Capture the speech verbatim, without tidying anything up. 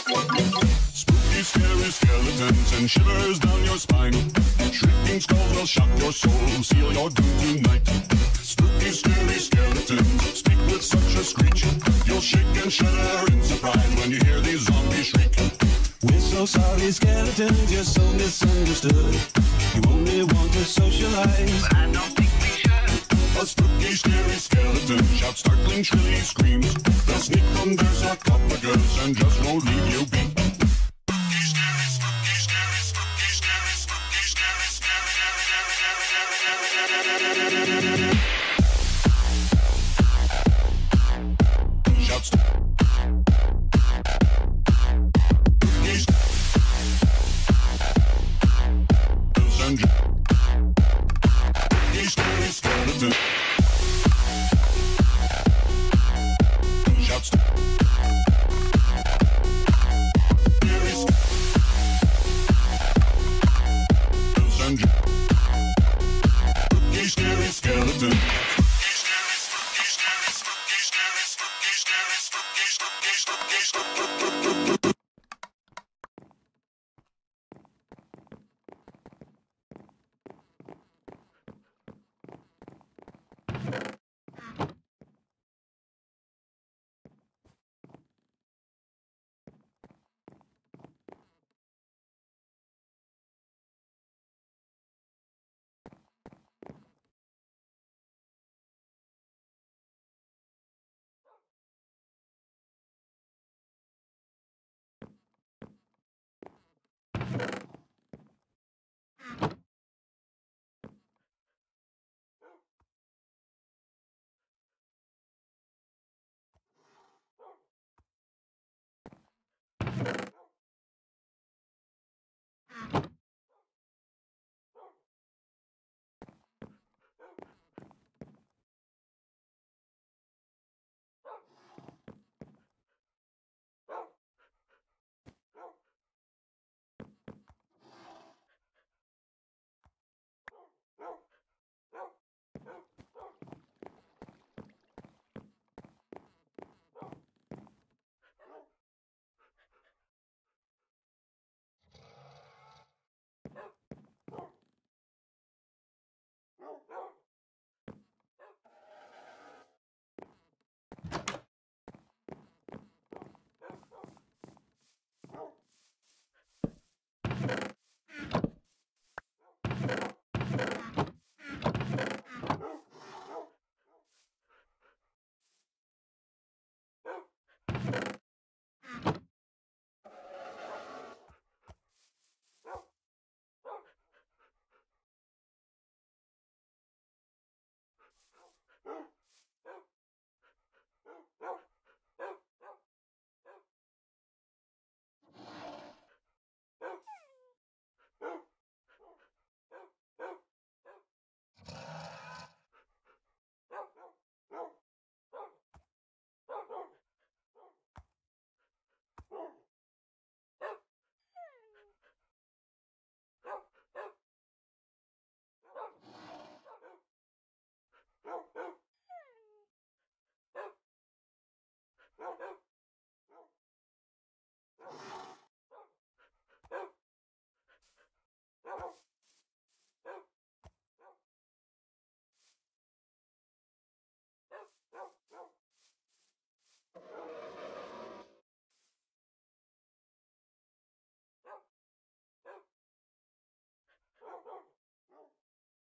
Spooky, scary skeletons and shivers down your spine. Shrieking skulls will shock your soul, seal your doom tonight. Spooky, scary skeletons speak with such a screech. You'll shake and shudder in surprise when you hear these zombies shriek. We're so sorry, skeletons, you're so misunderstood. You only want to socialize, but I don't think we should. A spooky, scary skeleton shouts startling, shrilly screams. They'll sneak from their sarcophagus and just won't leave you be. Spooky, scary, spooky, scary, spooky, scary, spooky, scary, scary, scary, shouts. Spooky, scary skeleton shouts. Spooky, scary skeleton. Spooky, scary, spooky, scary, spooky, scary, spooky, scary, spooky, scary, spooky, spooky, spooky.